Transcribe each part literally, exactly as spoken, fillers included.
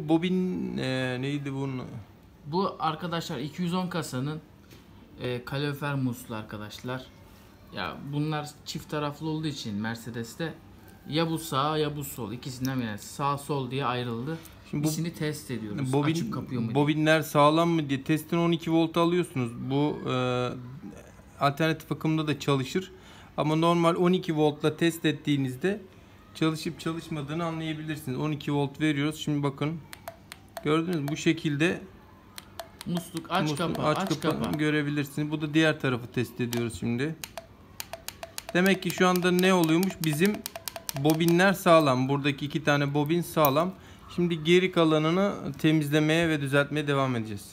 bu bobin e, neydi bunun? Bu arkadaşlar iki yüz on kasanın e, kalorifer muslu arkadaşlar. Ya bunlar çift taraflı olduğu için Mercedes'te ya bu sağ ya bu sol, ikisinden biri sağ sol diye ayrıldı. Şimdi bu, İkisini test ediyoruz. Bobin, Açıp kapıyor mu bobinler sağlam mı diye testin on iki volt alıyorsunuz. Bu e, alternatif akımda da çalışır. Ama normal on iki voltla test ettiğinizde çalışıp çalışmadığını anlayabilirsiniz. on iki volt veriyoruz. Şimdi bakın. Gördünüz mü? Bu şekilde musluk aç musluk, kapa aç, aç kapa, kapa görebilirsiniz. Bu da diğer tarafı test ediyoruz şimdi. Demek ki şu anda ne oluyormuş? Bizim bobinler sağlam. Buradaki iki tane bobin sağlam. Şimdi geri kalanını temizlemeye ve düzeltmeye devam edeceğiz.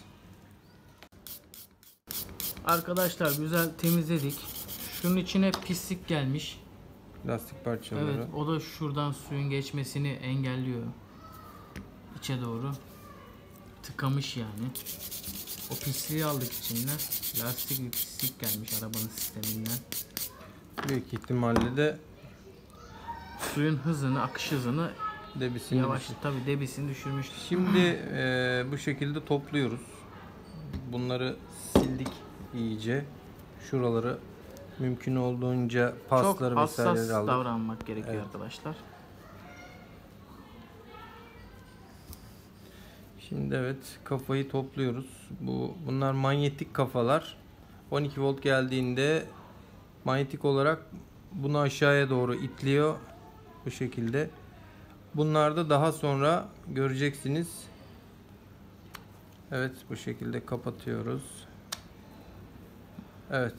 Arkadaşlar güzel temizledik. Şunun içine pislik gelmiş. Lastik parçaları. Evet, o da şuradan suyun geçmesini engelliyor. İçe doğru. Tıkamış yani. O pisliği aldık içinden. Lastik bir pislik gelmiş arabanın sisteminden. Büyük ihtimalle de suyun hızını, akış hızını debisini yavaş, düşür. tabi debisini düşürmüş. Şimdi e, bu şekilde topluyoruz. Bunları sildik iyice. Şuraları mümkün olduğunca pasları çok hassas vesaireleri aldık. davranmak gerekiyor, evet arkadaşlar. Şimdi evet, kafayı topluyoruz. Bu bunlar manyetik kafalar. on iki volt geldiğinde manyetik olarak bunu aşağıya doğru itliyor bu şekilde. Bunlar da daha sonra göreceksiniz. Evet, bu şekilde kapatıyoruz. Evet.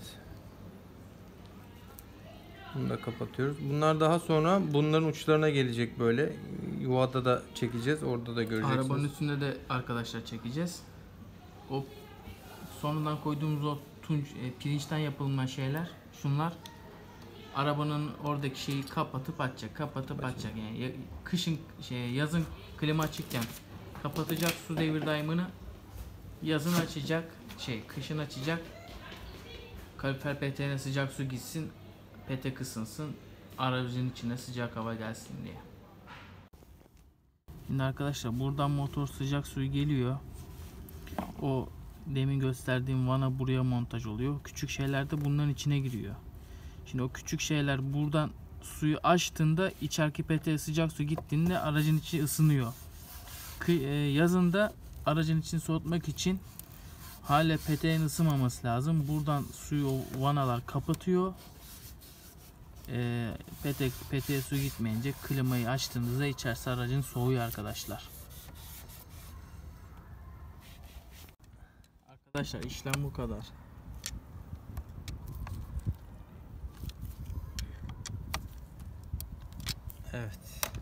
Bunu da kapatıyoruz. Bunlar daha sonra bunların uçlarına gelecek böyle. Yuvada da çekeceğiz. Orada da göreceksiniz. Arabanın üstünde de arkadaşlar çekeceğiz. O sonradan koyduğumuz o tunç, e, pirinçten yapılma şeyler, şunlar arabanın oradaki şeyi kapatıp açacak, kapatıp Açın. açacak. Yani ya, kışın şey, yazın klima açıkken kapatacak su devir daimini, yazın açacak, şey kışın açacak. Kalorifer peteğine sıcak su gitsin, petek ısınsın, aracın içine sıcak hava gelsin diye. Şimdi arkadaşlar buradan motor sıcak suyu geliyor. O demin gösterdiğim vana buraya montaj oluyor. Küçük şeyler de bunların içine giriyor. Şimdi o küçük şeyler buradan suyu açtığında içeriki peteğe sıcak su gittiğinde aracın içi ısınıyor. Yazında aracın içini soğutmak için hala peteğin ısınmaması lazım. Buradan suyu o vanalar kapatıyor. E, petek, peteğe su gitmeyince klimayı açtığınızda içerisi aracın soğuyor arkadaşlar. Arkadaşlar işlem bu kadar. Evet.